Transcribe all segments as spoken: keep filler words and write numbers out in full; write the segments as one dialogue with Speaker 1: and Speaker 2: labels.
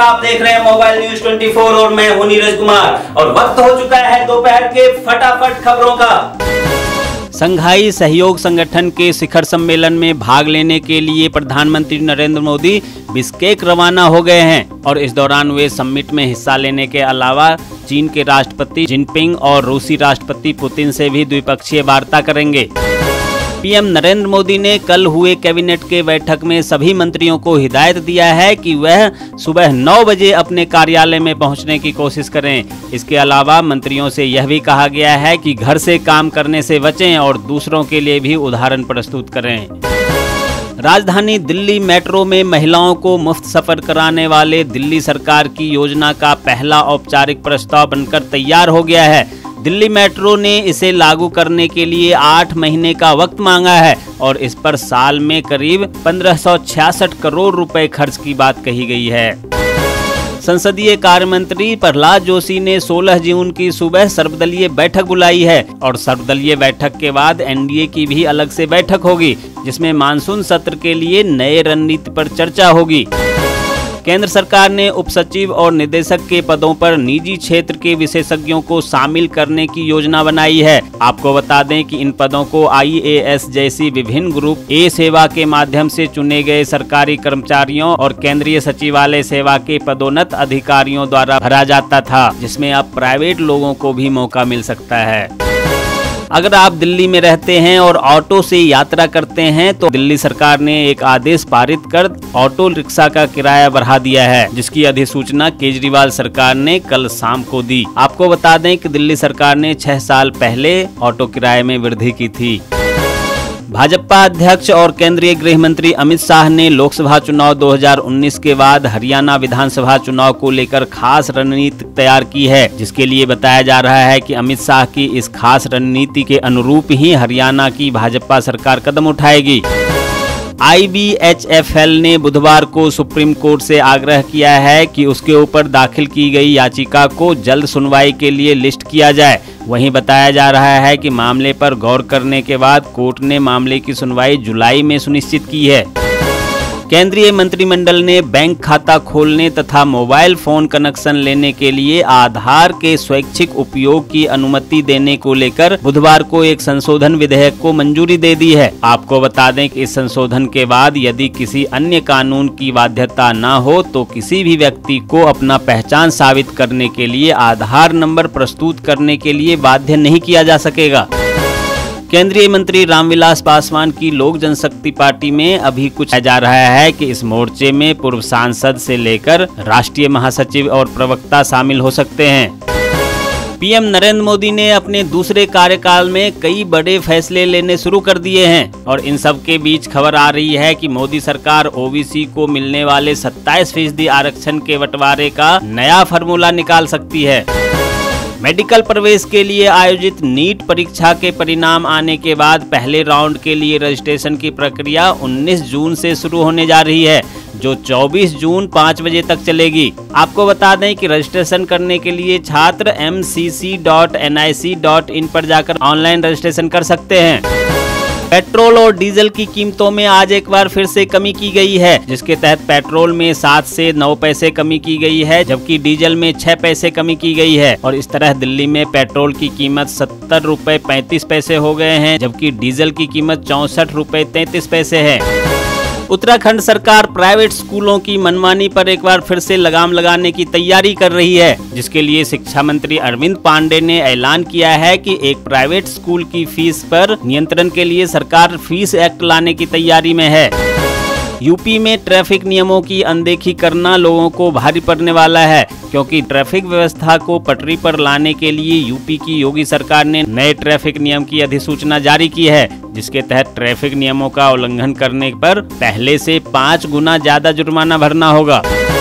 Speaker 1: आप देख रहे हैं मोबाइल न्यूज चौबीस और मैं हूं नीरज कुमार और वक्त हो चुका है दोपहर के फटाफट खबरों का।
Speaker 2: संघाई सहयोग संगठन के शिखर सम्मेलन में भाग लेने के लिए प्रधानमंत्री नरेंद्र मोदी बिश्केक रवाना हो गए हैं और इस दौरान वे समिट में हिस्सा लेने के अलावा चीन के राष्ट्रपति जिनपिंग और रूसी राष्ट्रपति पुतिन से भी द्विपक्षीय वार्ता करेंगे। पीएम नरेंद्र मोदी ने कल हुए कैबिनेट के बैठक में सभी मंत्रियों को हिदायत दिया है कि वह सुबह नौ बजे अपने कार्यालय में पहुंचने की कोशिश करें। इसके अलावा मंत्रियों से यह भी कहा गया है कि घर से काम करने से बचें और दूसरों के लिए भी उदाहरण प्रस्तुत करें। राजधानी दिल्ली मेट्रो में महिलाओं को मुफ्त सफर कराने वाले दिल्ली सरकार की योजना का पहला औपचारिक प्रस्ताव बनकर तैयार हो गया है। दिल्ली मेट्रो ने इसे लागू करने के लिए आठ महीने का वक्त मांगा है और इस पर साल में करीब पंद्रह सौ छियासठ करोड़ रुपए खर्च की बात कही गई है। संसदीय कार्य मंत्री प्रहलाद जोशी ने सोलह जून की सुबह सर्वदलीय बैठक बुलाई है और सर्वदलीय बैठक के बाद एनडीए की भी अलग से बैठक होगी, जिसमें मानसून सत्र के लिए नए रणनीति पर चर्चा होगी। केंद्र सरकार ने उप सचिव और निदेशक के पदों पर निजी क्षेत्र के विशेषज्ञों को शामिल करने की योजना बनाई है। आपको बता दें कि इन पदों को आईएएस जैसी विभिन्न ग्रुप ए सेवा के माध्यम से चुने गए सरकारी कर्मचारियों और केंद्रीय सचिवालय सेवा के पदोन्नत अधिकारियों द्वारा भरा जाता था, जिसमें अब प्राइवेट लोगों को भी मौका मिल सकता है। अगर आप दिल्ली में रहते हैं और ऑटो से यात्रा करते हैं तो दिल्ली सरकार ने एक आदेश पारित कर ऑटो रिक्शा का किराया बढ़ा दिया है, जिसकी अधिसूचना केजरीवाल सरकार ने कल शाम को दी। आपको बता दें कि दिल्ली सरकार ने छह साल पहले ऑटो किराए में वृद्धि की थी। भाजपा अध्यक्ष और केंद्रीय गृह मंत्री अमित शाह ने लोकसभा चुनाव दो हज़ार उन्नीस के बाद हरियाणा विधानसभा चुनाव को लेकर खास रणनीति तैयार की है, जिसके लिए बताया जा रहा है कि अमित शाह की इस खास रणनीति के अनुरूप ही हरियाणा की भाजपा सरकार कदम उठाएगी। I B H F L ने बुधवार को सुप्रीम कोर्ट से आग्रह किया है कि उसके ऊपर दाखिल की गई याचिका को जल्द सुनवाई के लिए लिस्ट किया जाए। वहीं बताया जा रहा है कि मामले पर गौर करने के बाद कोर्ट ने मामले की सुनवाई जुलाई में सुनिश्चित की है। केंद्रीय मंत्रिमंडल ने बैंक खाता खोलने तथा मोबाइल फोन कनेक्शन लेने के लिए आधार के स्वैच्छिक उपयोग की अनुमति देने को लेकर बुधवार को एक संशोधन विधेयक को मंजूरी दे दी है। आपको बता दें कि इस संशोधन के बाद यदि किसी अन्य कानून की बाध्यता न हो तो किसी भी व्यक्ति को अपना पहचान साबित करने के लिए आधार नंबर प्रस्तुत करने के लिए बाध्य नहीं किया जा सकेगा। केंद्रीय मंत्री रामविलास पासवान की लोक जनशक्ति पार्टी में अभी कुछ जा रहा है कि इस मोर्चे में पूर्व सांसद से लेकर राष्ट्रीय महासचिव और प्रवक्ता शामिल हो सकते हैं। पीएम नरेंद्र मोदी ने अपने दूसरे कार्यकाल में कई बड़े फैसले लेने शुरू कर दिए हैं और इन सब के बीच खबर आ रही है कि मोदी सरकार ओबीसी को मिलने वाले सत्ताईस फीसदी आरक्षण के बंटवारे का नया फार्मूला निकाल सकती है। मेडिकल प्रवेश के लिए आयोजित नीट परीक्षा के परिणाम आने के बाद पहले राउंड के लिए रजिस्ट्रेशन की प्रक्रिया उन्नीस जून से शुरू होने जा रही है, जो चौबीस जून पाँच बजे तक चलेगी। आपको बता दें कि रजिस्ट्रेशन करने के लिए छात्र M C C dot N I C dot in पर जाकर ऑनलाइन रजिस्ट्रेशन कर सकते हैं। पेट्रोल और डीजल की कीमतों में आज एक बार फिर से कमी की गई है, जिसके तहत पेट्रोल में सात से नौ पैसे कमी की गई है, जबकि डीजल में छह पैसे कमी की गई है और इस तरह दिल्ली में पेट्रोल की कीमत सत्तर रुपए पैंतीस पैसे हो गए हैं, जबकि डीजल की कीमत चौसठ रुपए तैंतीस पैसे है। उत्तराखंड सरकार प्राइवेट स्कूलों की मनमानी पर एक बार फिर से लगाम लगाने की तैयारी कर रही है, जिसके लिए शिक्षा मंत्री अरविंद पांडे ने ऐलान किया है कि एक प्राइवेट स्कूल की फीस पर नियंत्रण के लिए सरकार फीस एक्ट लाने की तैयारी में है। यूपी में ट्रैफिक नियमों की अनदेखी करना लोगों को भारी पड़ने वाला है, क्योंकि ट्रैफिक व्यवस्था को पटरी पर लाने के लिए यूपी की योगी सरकार ने नए ट्रैफिक नियम की अधिसूचना जारी की है, जिसके तहत ट्रैफिक नियमों का उल्लंघन करने पर पहले से पाँच गुना ज्यादा जुर्माना भरना होगा।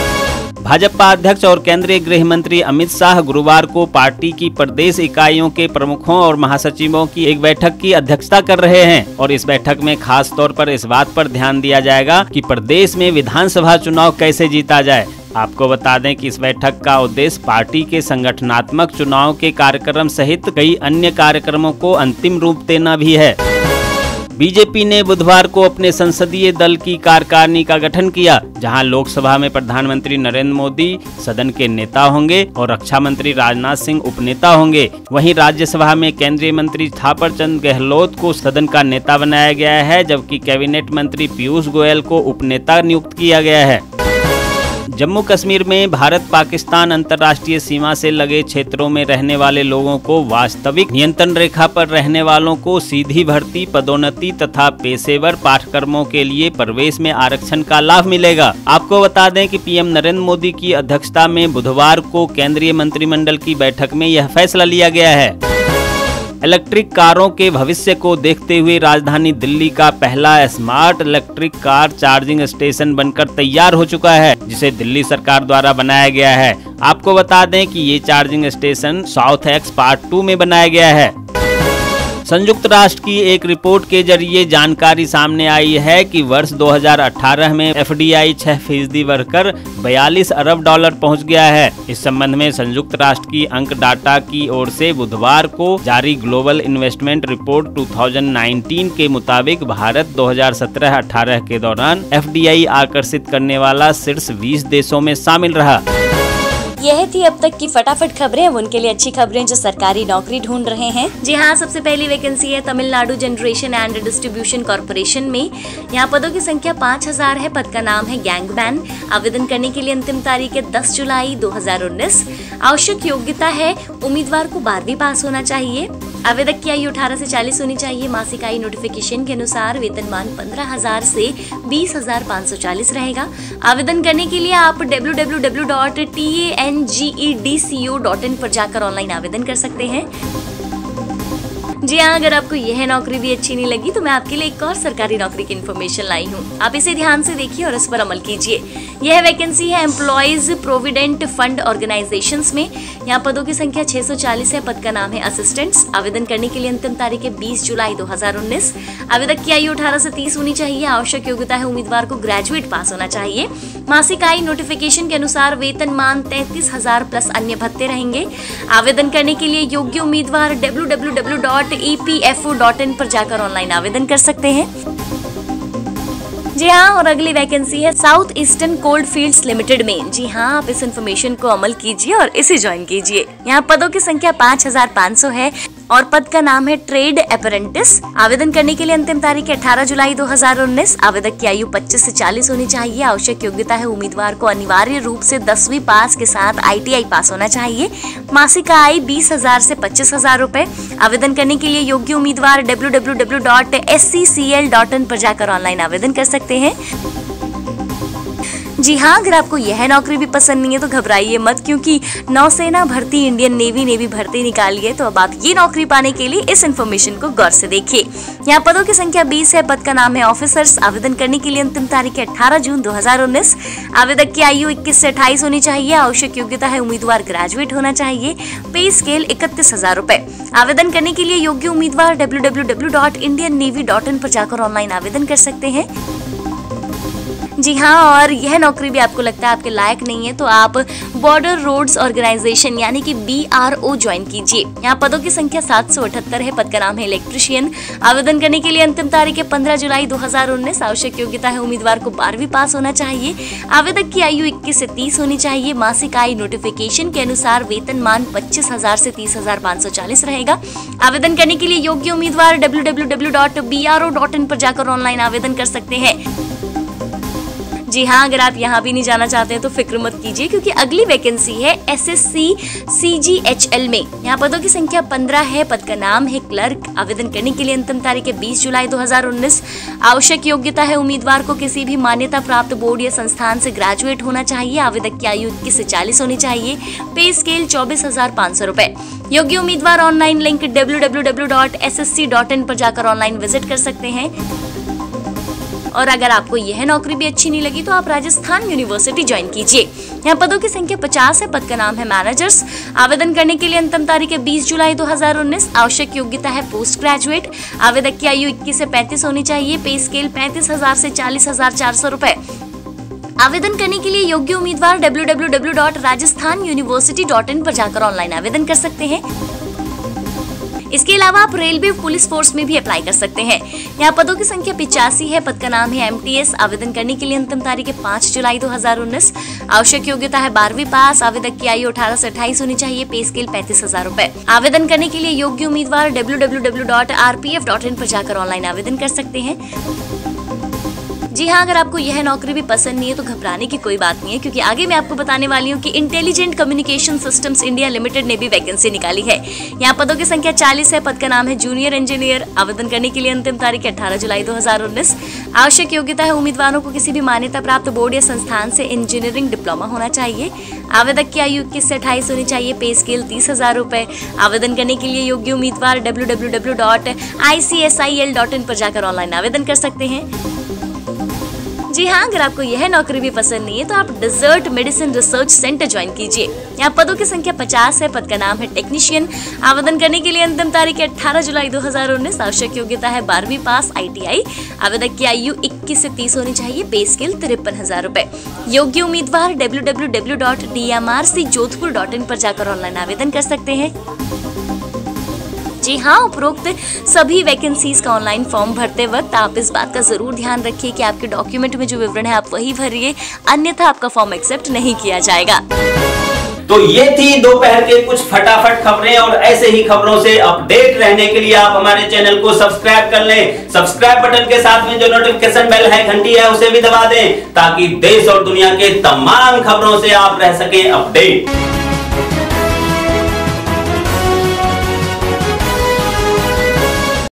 Speaker 2: भाजपा अध्यक्ष और केंद्रीय गृह मंत्री अमित शाह गुरुवार को पार्टी की प्रदेश इकाइयों के प्रमुखों और महासचिवों की एक बैठक की अध्यक्षता कर रहे हैं और इस बैठक में खास तौर पर इस बात पर ध्यान दिया जाएगा कि प्रदेश में विधानसभा चुनाव कैसे जीता जाए। आपको बता दें कि इस बैठक का उद्देश्य पार्टी के संगठनात्मक चुनाव के कार्यक्रम सहित कई अन्य कार्यक्रमों को अंतिम रूप देना भी है। बीजेपी ने बुधवार को अपने संसदीय दल की कार्यकारिणी का गठन किया, जहां लोकसभा में प्रधानमंत्री नरेंद्र मोदी सदन के नेता होंगे और रक्षा मंत्री राजनाथ सिंह उपनेता होंगे। वहीं राज्यसभा में केंद्रीय मंत्री थावरचंद गहलोत को सदन का नेता बनाया गया है, जबकि कैबिनेट मंत्री पीयूष गोयल को उपनेता नियुक्त किया गया है। जम्मू कश्मीर में भारत पाकिस्तान अंतर्राष्ट्रीय सीमा से लगे क्षेत्रों में रहने वाले लोगों को वास्तविक नियंत्रण रेखा पर रहने वालों को सीधी भर्ती, पदोन्नति तथा पेशेवर पाठ्यक्रमों के लिए प्रवेश में आरक्षण का लाभ मिलेगा। आपको बता दें कि पीएम नरेंद्र मोदी की अध्यक्षता में बुधवार को केंद्रीय मंत्रिमंडल की बैठक में यह फैसला लिया गया है। इलेक्ट्रिक कारों के भविष्य को देखते हुए राजधानी दिल्ली का पहला smart electric car charging station बनकर तैयार हो चुका है, जिसे दिल्ली सरकार द्वारा बनाया गया है। आपको बता दें कि ये charging station south ex part two में बनाया गया है। संयुक्त राष्ट्र की एक रिपोर्ट के जरिए जानकारी सामने आई है कि वर्ष दो हज़ार अठारह में एफडीआई छह फीसदी बढ़कर बयालीस अरब डॉलर पहुंच गया है। इस संबंध में संयुक्त राष्ट्र की अंक डाटा की ओर से बुधवार को जारी ग्लोबल इन्वेस्टमेंट रिपोर्ट दो हज़ार उन्नीस के मुताबिक भारत दो हज़ार सत्रह अठारह के दौरान एफडीआई आकर्षित करने वाला शीर्ष बीस देशों में शामिल रहा।
Speaker 3: यह थी अब तक की फटाफट खबरें। अब उनके लिए अच्छी खबरें जो सरकारी नौकरी ढूंढ रहे हैं। जी हाँ, सबसे पहली वैकेंसी है Tamil Nadu generation and distribution corporation में। यहाँ पदों की संख्या पाँच हजार है। पद का नाम है गैंगमैन। आवेदन करने के लिए अंतिम तारीख है दस जुलाई दो हजार उन्नीस। आवश्यक योग्यता है उम्मीदवार को बारहवीं पास होना चाहिए। आवेदक की आयु अठारह से चालीस होनी चाहिए। मासिक आय नोटिफिकेशन के अनुसार वेतनमान पंद्रह हजार से बीस हजार पाँच सौ चालीस रहेगा। आवेदन करने के लिए आप W W W dot T A N G E D C O dot in पर जाकर ऑनलाइन आवेदन कर सकते हैं। जी हाँ, अगर आपको यह नौकरी भी अच्छी नहीं लगी तो मैं आपके लिए एक और सरकारी नौकरी की इन्फॉर्मेशन लाई हूँ। आप इसे ध्यान से देखिए और इस पर अमल कीजिए। यह वैकेंसी है एम्प्लॉयज प्रोविडेंट फंड ऑर्गेनाइजेशंस में। यहाँ पदों की संख्या छह सौ चालीस है। पद का नाम है असिस्टेंट्स। आवेदन करने के लिए अंतिम तारीख है बीस जुलाई दो हजार उन्नीस। आवेदक की आयु अठारह से तीस होनी चाहिए। आवश्यक योग्यता है उम्मीदवार को ग्रेजुएट पास होना चाहिए। मासिक आय नोटिफिकेशन के अनुसार वेतनमान तैतीस हजार प्लस अन्य भत्ते रहेंगे। आवेदन करने के लिए योग्य उम्मीदवार W W W dot E P F O dot in पर जाकर ऑनलाइन आवेदन कर सकते हैं। जी हाँ, और अगली वैकेंसी है south eastern coalfields limited में। जी हाँ, आप इस इन्फॉर्मेशन को अमल कीजिए और इसे ज्वाइन कीजिए। यहाँ पदों की संख्या पाँच हजार पाँच सौ है और पद का नाम है ट्रेड अप्रेंटिस। आवेदन करने के लिए अंतिम तारीख है अठारह जुलाई दो हजार उन्नीस। आवेदक की आयु पच्चीस से चालीस होनी चाहिए। आवश्यक योग्यता है उम्मीदवार को अनिवार्य रूप से दसवीं पास के साथ आई टी आई पास होना चाहिए। मासिक आय बीस हजार से पच्चीस हजार रूपए। आवेदन करने के लिए योग्य उम्मीदवार W W W dot S C C L dot in पर जाकर ऑनलाइन आवेदन कर सकते हैं। जी हाँ, अगर आपको यह नौकरी भी पसंद नहीं है तो घबराइए मत, क्योंकि नौसेना भर्ती, इंडियन नेवी ने भी भर्ती निकाली है। तो अब आप ये नौकरी पाने के लिए इस इन्फॉर्मेशन को गौर से देखिए। यहाँ पदों की संख्या बीस है। पद का नाम है ऑफिसर्स। आवेदन करने के लिए अंतिम तारीख है अठारह जून दो हजार उन्नीस। आवेदक की आयु इक्कीस से अट्ठाईस होनी चाहिए। आवश्यक योग्यता है उम्मीदवार ग्रेजुएट होना चाहिए। पे स्केल इकतीस हजार रूपए। आवेदन करने के लिए योग्य उम्मीदवार W W W dot Indian navy dot in पर जाकर ऑनलाइन आवेदन कर सकते हैं। जी हाँ, और यह नौकरी भी आपको लगता है आपके लायक नहीं है तो आप बॉर्डर रोड्स ऑर्गेनाइजेशन यानी कि बी आर ओ ज्वाइन कीजिए। यहाँ पदों की संख्या सात सौ अठहत्तर है। पद का नाम है इलेक्ट्रिशियन। आवेदन करने के लिए अंतिम तारीख है पंद्रह जुलाई दो हजार उन्नीस। आवश्यक योग्यता है उम्मीदवार को बारहवीं पास होना चाहिए। आवेदक की आयु इक्कीस से तीस होनी चाहिए। मासिक आय नोटिफिकेशन के अनुसार वेतनमान पच्चीस हजार से तीस हजार पाँच सौ चालीस रहेगा। आवेदन करने के लिए योग्य उम्मीदवार W W W dot B R O dot in पर जाकर ऑनलाइन आवेदन कर सकते हैं। जी हाँ, अगर आप यहाँ भी नहीं जाना चाहते हैं तो फिक्र मत कीजिए, क्योंकि अगली वैकेंसी है S S C C G H L में। यहाँ पदों की संख्या पंद्रह है। पद का नाम है क्लर्क। आवेदन करने के लिए अंतिम तारीख है बीस जुलाई दो हजार उन्नीस। आवश्यक योग्यता है उम्मीदवार को किसी भी मान्यता प्राप्त बोर्ड या संस्थान से ग्रेजुएट होना चाहिए। आवेदक की आयु इक्कीस से चालीस होनी चाहिए। पे स्केल चौबीस हजार पाँच सौ रूपए। योग्य उम्मीदवार online link W W W dot S S C dot in पर जाकर ऑनलाइन विजिट कर सकते हैं। और अगर आपको यह नौकरी भी अच्छी नहीं लगी तो आप राजस्थान यूनिवर्सिटी ज्वाइन कीजिए। यहाँ पदों की संख्या पचास है। पद का नाम है मैनेजर्स। आवेदन करने के लिए अंतिम तारीख है बीस जुलाई दो हजार उन्नीस। आवश्यक योग्यता है पोस्ट ग्रेजुएट। आवेदक की आयु इक्कीस से पैंतीस होनी चाहिए। पे स्केल पैंतीस हजार से चालीस हजार चार सौ रूपए। आवेदन करने के लिए योग्य उम्मीदवार W W W dot Rajasthan university dot in पर जाकर ऑनलाइन आवेदन कर सकते हैं। इसके अलावा आप रेलवे पुलिस फोर्स में भी अप्लाई कर सकते हैं। यहाँ पदों की संख्या पिचासी है। पद का नाम है एमटीएस। आवेदन करने के लिए अंतिम तारीख है पाँच जुलाई दो हजार उन्नीस। आवश्यक योग्यता है बारहवीं पास। आवेदक की आयु अठारह से अट्ठाईस होनी चाहिए। पे स्केल पैंतीस हजार रूपए। आवेदन करने के लिए योग्य उम्मीदवार W W W dot R P F dot in पर जाकर ऑनलाइन आवेदन कर सकते हैं। जी हाँ, अगर आपको यह नौकरी भी पसंद नहीं है तो घबराने की कोई बात नहीं है, क्योंकि आगे मैं आपको बताने वाली हूँ कि intelligent communication systems India limited ने भी वैकेंसी निकाली है। यहाँ पदों की संख्या चालीस है। पद का नाम है जूनियर इंजीनियर। आवेदन करने के लिए अंतिम तारीख है अठारह जुलाई दो हजार उन्नीस। आवश्यक योग्यता है उम्मीदवारों को किसी भी मान्यता प्राप्त बोर्ड या संस्थान से इंजीनियरिंग डिप्लोमा होना चाहिए। आवेदक की आयु इक्कीस से अट्ठाईस होनी चाहिए। पे स्केल तीस हजार रूपए। आवेदन करने के लिए योग्य उम्मीदवार W W W dot I C S I L dot in पर जाकर ऑनलाइन आवेदन कर सकते हैं। जी हाँ, अगर आपको यह नौकरी भी पसंद नहीं है तो आप desert medicine research centre join कीजिए। यहाँ पदों की संख्या पचास है। पद का नाम है टेक्नीशियन। आवेदन करने के लिए अंतिम तारीख है अठारह जुलाई दो हजार उन्नीस। आवश्यक योग्यता है बारहवीं पास आई टी आई। आवेदक की आयु इक्कीस से तीस होनी चाहिए। पे स्केल तिरपन हजार रूपए। योग्य उम्मीदवार W W W dot D M R C Jodhpur dot in पर जाकर ऑनलाइन आवेदन कर सकते हैं। जी हाँ, उपरोक्त सभी वैकेंसीज का ऑनलाइन फॉर्म भरते वक्त आप इस बात का जरूर ध्यान रखिए कि आपके डॉक्यूमेंट में जो विवरण है आप वही भरिए, अन्यथा आपका फॉर्म एक्सेप्ट नहीं किया जाएगा।
Speaker 1: तो ये थी दोपहर के कुछ फटाफट खबरें, और ऐसे ही खबरों से अपडेट रहने के लिए आप हमारे चैनल को सब्सक्राइब कर लें। सब्सक्राइब बटन के साथ में जो नोटिफिकेशन बेल है, घंटी है, उसे भी दबा दें ताकि देश और दुनिया के तमाम खबरों से आप रह सकें अपडेट।